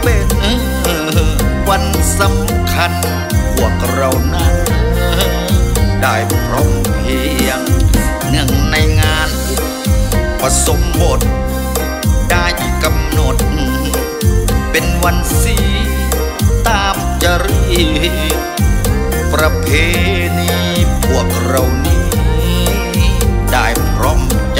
เป็นวันสำคัญพวกเรานั้นได้พร้อมเพียงเนื่องในงานอุปสมบทได้กำหนดเป็นวันศีลตามจรีตประเพณีพวกเรานี้ได้พร้อมใจ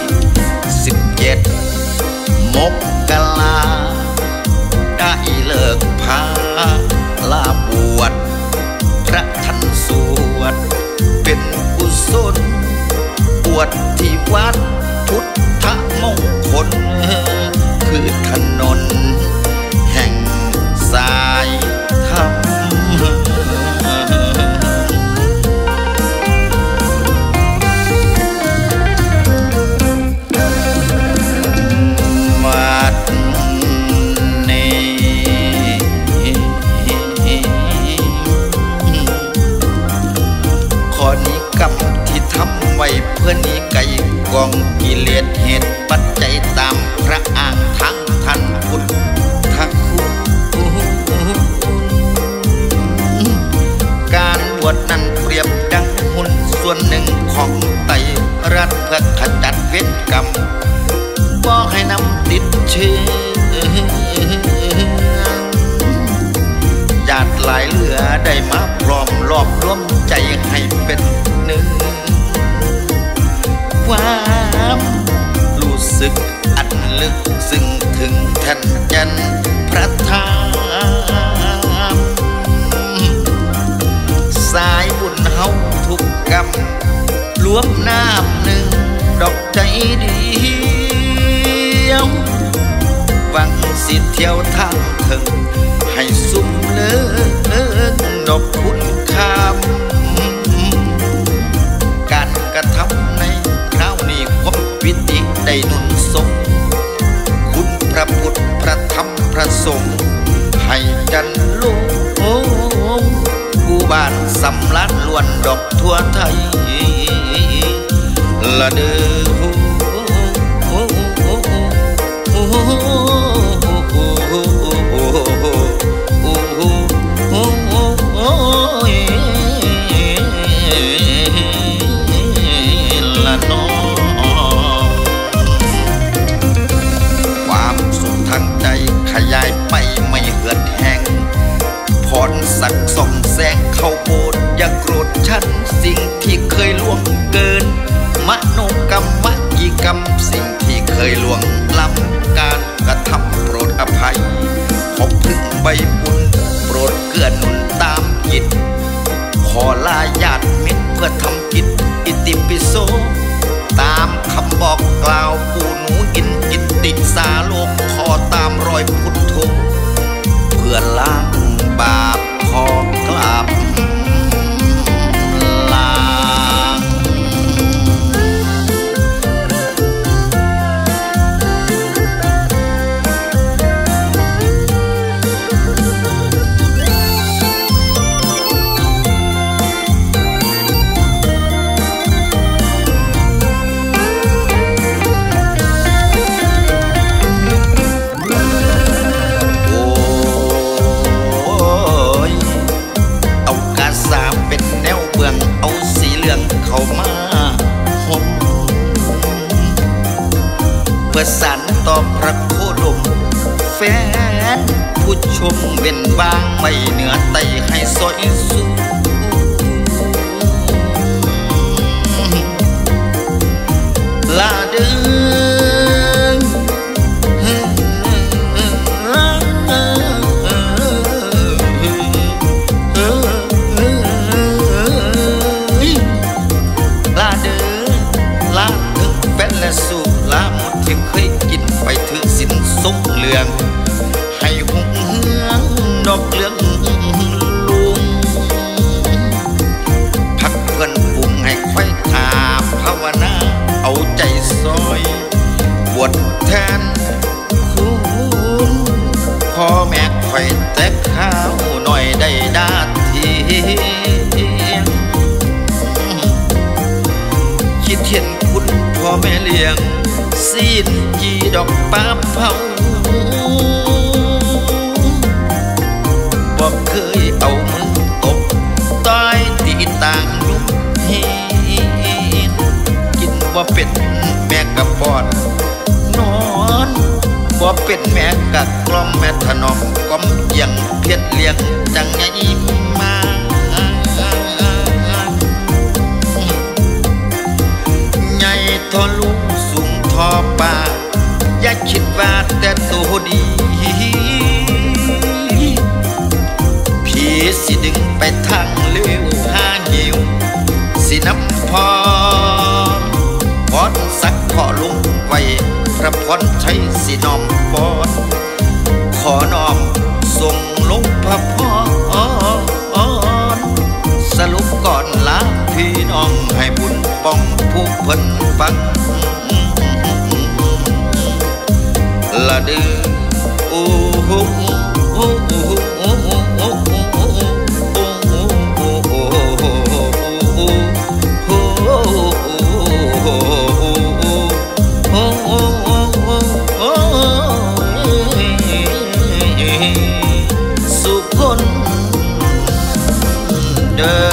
17 มกราได้เลิกพาลาบวชพระท่านสวดเป็นกุศลบวชที่วัดพุทธมงคลคือถนนแห่งสายธรรมเพื่อนี้ไก่กองกิเลสเหตุปัจจัยตามพระอ้างทั้งท่านพุทธคุณการบวชนั้นเปรียบดังหุ่นส่วนหนึ่งของไตรรัฐเพื่อขจัดเวรกรรมบ่ให้นำติดเชื้อญาติหลายเหลือได้มาพร้อมรอบรวมใจให้เป็นหนึ่งความรู้สึกอันลึกซึ้งถึงแท่นยันพระธรรมสายบุญเฮาทุกกรรมรวมน้ำหนึ่งดอกใจเดียวหวังสิเที่ยวทางถึงให้สุ่มเลิกดอกคุณคำการกระทำในความปิติได้หนุนส่งคุณพระพุทธพระธรรมพระสงฆ์ให้จันโลกผู้บ้านสำลัดล้วนดอกทั่วไทยละเด้ขยายไปไม่เหือดแห้งพรสักส่องแสงเข้าโบสถ์อย่าโกรธฉันสิ่งที่เคยล่วงเกินมโนกรรมวจีกรรมสิ่งที่เคยล่วงล้ำการกระทำโปรดอภัยขอพึ่งใบบุญโปรดเกื้อหนุนตามจิตขอลาญาติมิตรเพื่อทำกิจอิติปิโสตามคำบอกกล่าวปู่หนูอินจิตติสาโลกขอตามรอยพุทโธเพื่อล้างบาปขอกราบลาเข้ามาห่มเพื่อสานต่อพระโคดมแฟนผู้ชมเว้นบางไม่เหนือไตให้ซอยสูลาเดินสู่ลาหมดที่เคยกินไปถือสินสงเหลืองให้หงเฮืองดอกเหลืองลุงพักเพื่อนฝูงให้ค่อยถาภาวนาเอาใจซอยบวชแทนคุณพ่อแม่ค่อยแต่ข้าวหน่อยได้ดาทีคิดเห็นคุณพ่อแม่เลี้ยงสิ้นจีดอกป้าเผากล่อมแม่ถนอมก้มเยียงเพียรเลี้ยงจังไงมาใหญ่ทอลูกสูงทอป่าอย่าคิดว่าแต่ตัวดีพี่สิดึงไปทางเลี้ยวหาเหี่ยวสิน้ำพรพรสักขอลงไว้พระพรใช้สิน้อมบอนขอน้อมส่งลงพระพรสรุปก่อนลาพี่น้องให้บุญป้องผู้เพิ่นฟังละเดือโอ้โหโอ้โหโอ้โหโอ้โหสุขคนเดิ